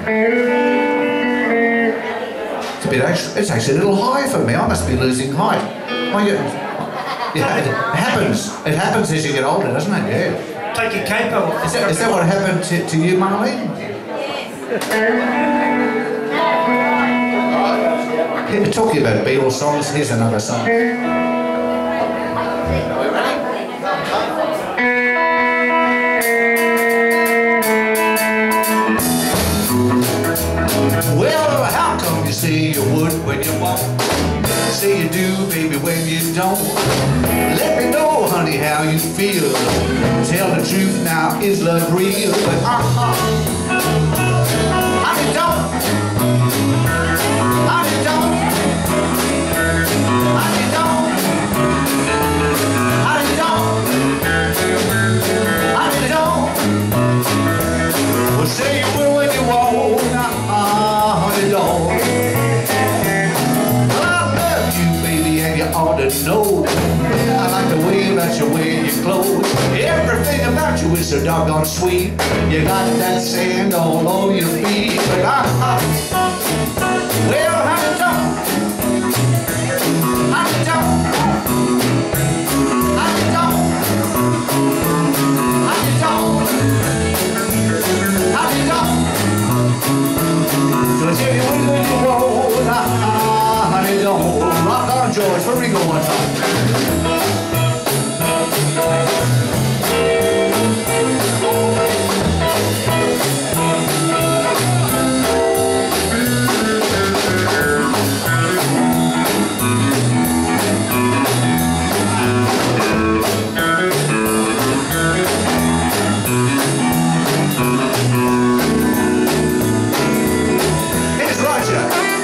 It's actually a little high for me. I must be losing height. Yeah, it happens. It happens as you get older, doesn't it? Yeah. Take your cape off. Is that what happened to you, Marlene? Yes. Talking about Beatles songs, here's another song. Well, how come you say you would when you won't? Say you do, baby, when you don't. Let me know, honey, how you feel. Tell the truth now, is love real? But honey, don't. Honey, don't. Honey, don't. Honey, don't. Honey, don't. Well, say you will when you won't. Honey, don't. Ought to know. I like the way that you wear your clothes. Everything about you is so doggone sweet. You got that sand all over your feet. But well, honey, don't. Honey, don't. Honey, don't. Honey, don't. Honey, don't. So I tell you when you roll, honey, don't. Rock on, George, where we going? Here's Roger.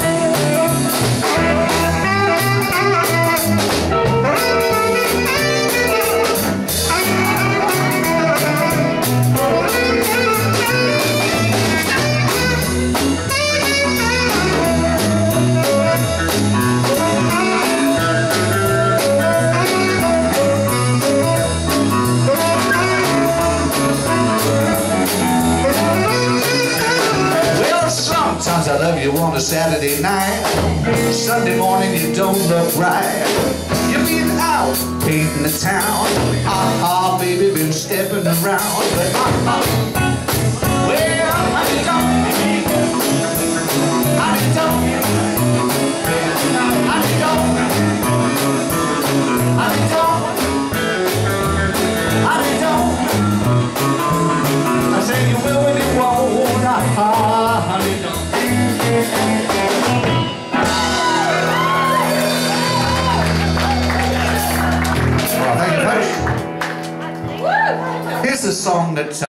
Sometimes I love you on a Saturday night. Sunday morning you don't look right. You've been out painting the town. Baby, been stepping around. But well, honey, don't. Honey, don't. Honey, don't. Honey, don't. Honey, don't. I say you will when you won't. Honey, don't. Well, thank you, folks. Here's a song that